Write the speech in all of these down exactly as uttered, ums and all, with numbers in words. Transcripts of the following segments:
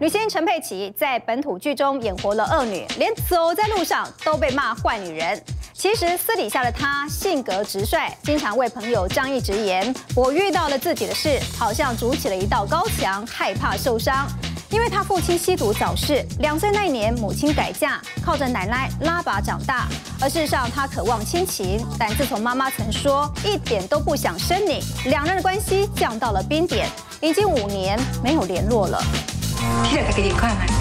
女星陈佩琪在本土剧中演活了恶女，连走在路上都被骂坏女人。其实私底下的她性格直率，经常为朋友仗义直言。我遇到了自己的事，好像筑起了一道高墙，害怕受伤。因为她父亲吸毒早逝，两岁那年母亲改嫁，靠着奶奶拉拔长大。而事实上，她渴望亲情，但自从妈妈曾说一点都不想生你，两人的关系降到了冰点，已经五年没有联络了。 起来，给你看看。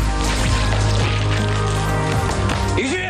李迅，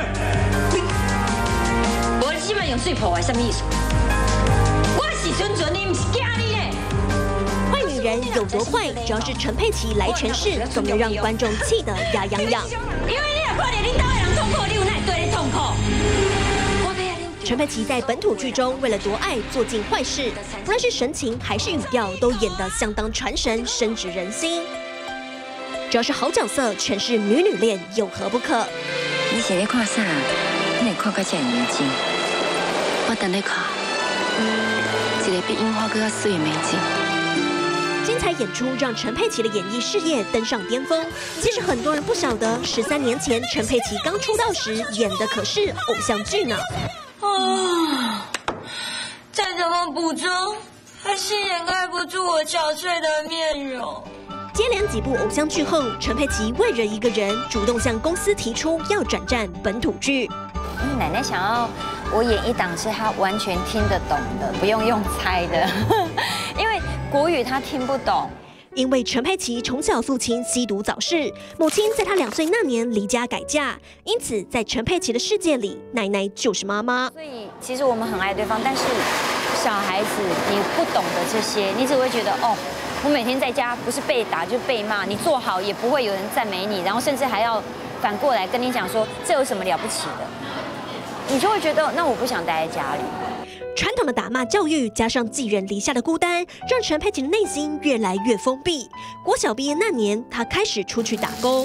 我即摆用水破坏什么意思？我是纯纯的，不是假的呢。 坏女人有多坏，只要是陈佩琪来诠释，总能让观众气得牙痒痒。 因为你若看到恁兜的人痛苦，你有哪会对你痛苦？ 陈佩琪在本土剧中为了夺爱做尽坏事，不论是神情还是语调，都演得相当传神，深植人心。 只要是好角色，诠释女女恋有何不可？ 你是咧看啥？你会看到这么认真？我等你看，一个比樱花更加水的美景。 精彩演出让陈佩琪的演艺事业登上巅峰。其实很多人不晓得，十三年前陈佩琪刚出道时演的可是偶像剧呢。 啊，再怎么补妆，还是掩盖不住我憔悴的面容。 接连几部偶像剧后，陈佩琪为了一个人，主动向公司提出要转战本土剧。 因为奶奶想要我演一档是她完全听得懂的，不用用猜的，因为国语她听不懂。 因为陈佩琪从小父亲吸毒早逝，母亲在她两岁那年离家改嫁，因此在陈佩琪的世界里，奶奶就是妈妈。 所以其实我们很爱对方，但是小孩子你不懂得这些，你只会觉得哦。 我每天在家不是被打就是被骂，你做好也不会有人赞美你，然后甚至还要反过来跟你讲说这有什么了不起的，你就会觉得那我不想待在家里。 传统的打骂教育加上寄人篱下的孤单，让陈佩琪的内心越来越封闭。国小毕业那年，她开始出去打工。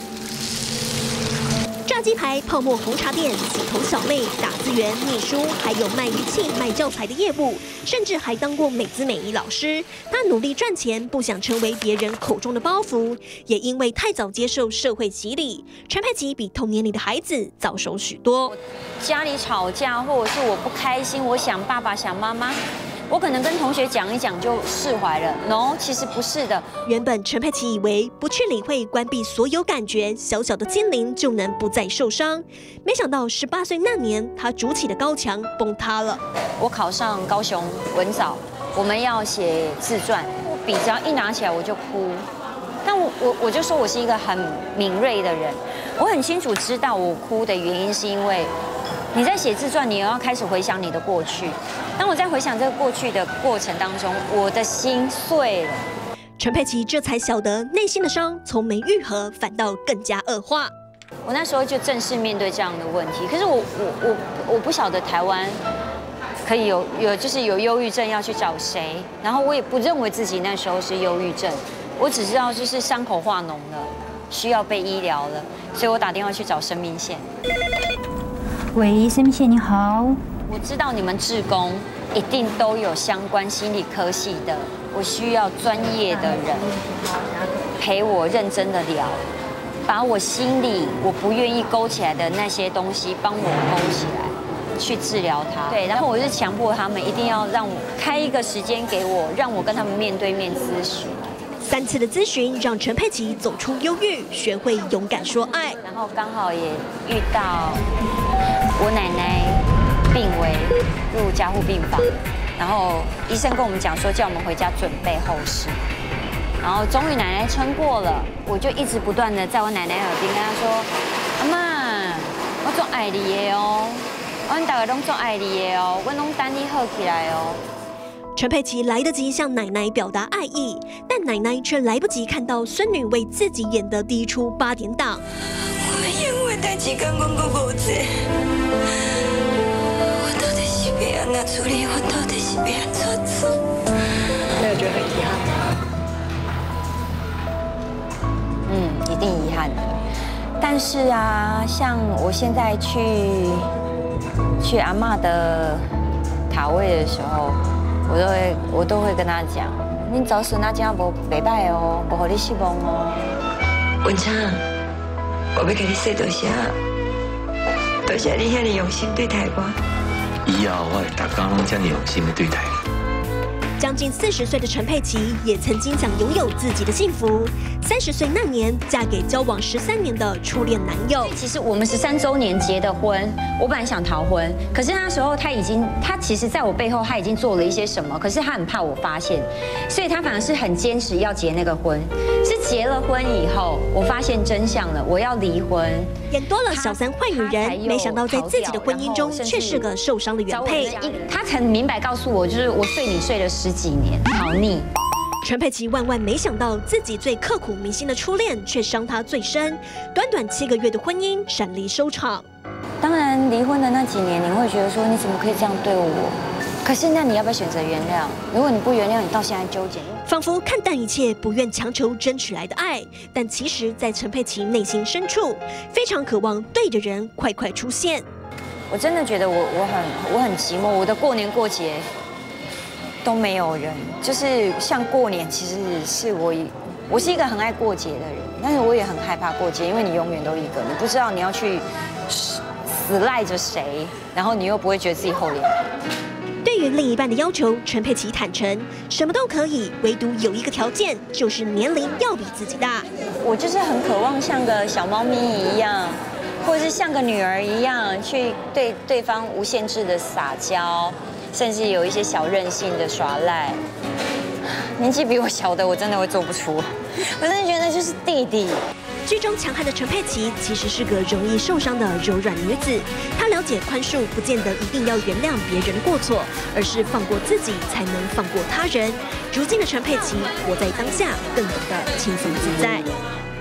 炸鸡排、泡沫红茶店、洗头小妹、打字员、秘书，还有卖仪器、卖教材的业务，甚至还当过美姿美仪老师。她努力赚钱，不想成为别人口中的包袱。也因为太早接受社会洗礼，陈佩琪比同年龄的孩子早熟许多。 家里吵架，或者是我不开心，我想爸爸、想妈妈。 我可能跟同学讲一讲就释怀了 ，no， 其实不是的。 原本陈佩琪以为不去理会、关闭所有感觉，小小的心灵就能不再受伤。没想到十八岁那年，她筑起的高墙崩塌了。 我考上高雄文藻，我们要写自传，我笔只要一拿起来我就哭。但我我我就说我是一个很敏锐的人，我很清楚知道我哭的原因是因为。 你在写自传，你又要开始回想你的过去。当我在回想这个过去的过程当中，我的心碎了。 陈佩琪这才晓得，内心的伤从没愈合，反倒更加恶化。 我那时候就正式面对这样的问题，可是我我我我不晓得台湾可以有有就是有忧郁症要去找谁，然后我也不认为自己那时候是忧郁症，我只知道就是伤口化脓了，需要被医疗了，所以我打电话去找生命线。 喂，生命线你好， 我知道你们志工一定都有相关心理科系的，我需要专业的人陪我认真的聊，把我心里我不愿意勾起来的那些东西帮我勾起来，去治疗它。对，然后我是强迫他们一定要让我开一个时间给我，让我跟他们面对面咨询。 三次的咨询让陈佩琪走出忧郁，学会勇敢说爱。 然后刚好也遇到我奶奶病危入加护病房，然后医生跟我们讲说叫我们回家准备后事。然后终于奶奶撑过了，我就一直不断的在我奶奶耳边跟她说：“阿嬷，我做爱你的哦，我们大家都做爱你的哦，我拢等你好起来哦。” 陈佩琪来得及向奶奶表达爱意，但奶奶却来不及看到孙女为自己演的第一出八点档。 我们演完代志，刚刚过无济，我到底是要安怎处理？我到底是要安怎做？ 没有觉得很遗憾吗？ 嗯，一定遗憾的。但是啊，像我现在去去阿嬷的塔位的时候。 我都会，我都会跟他讲，你找孙仔这样无袂歹哦，不互你失望哦。 文昌，我要给你说多谢，多谢你遐尼用心对待我。 以后我会大家拢这样用心的对待你。 将近四十岁的陈佩琪也曾经想拥有自己的幸福。三十岁那年，嫁给交往十三年的初恋男友。 其实我们十三周年结的婚，我本来想逃婚，可是那时候他已经，他其实在我背后他已经做了一些什么，可是他很怕我发现，所以他反而是很坚持要结那个婚。是结了婚以后，我发现真相了，我要离婚。 演多了小三坏女人，没想到在自己的婚姻中却是个受伤的原配。 他很明白告诉我，就是我睡你睡了十几年，好腻。 陈佩琪万万没想到，自己最刻骨铭心的初恋却伤她最深。短短七个月的婚姻闪离收场。 当然，离婚的那几年，你会觉得说你怎么可以这样对我？可是那你要不要选择原谅？如果你不原谅，你到现在纠结， 仿佛看淡一切，不愿强求争取来的爱。但其实，在陈佩琪内心深处，非常渴望对的人快快出现。 我真的觉得我我很我很寂寞，我的过年过节。 都没有人，就是像过年，其实是我，我是一个很爱过节的人，但是我也很害怕过节，因为你永远都一个，你不知道你要去死赖着谁，然后你又不会觉得自己厚脸皮。 对于另一半的要求，陈佩琪坦诚，什么都可以，唯独有一个条件，就是年龄要比自己大。 我就是很渴望像个小猫咪一样，或者是像个女儿一样，去对对方无限制的撒娇。 甚至有一些小任性的耍赖，年纪比我小的我真的会做不出，我真的觉得就是弟弟。 剧中强悍的陈佩琪其实是个容易受伤的柔软女子，她了解宽恕不见得一定要原谅别人的过错，而是放过自己才能放过他人。如今的陈佩琪活在当下，更懂得轻松自在。